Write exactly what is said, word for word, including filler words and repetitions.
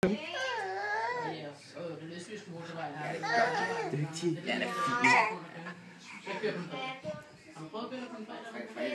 Den østjyske motorvej. Det er vigtigt. Den er fin. Jeg kører den på. Har du prøvet at køre på den fredag?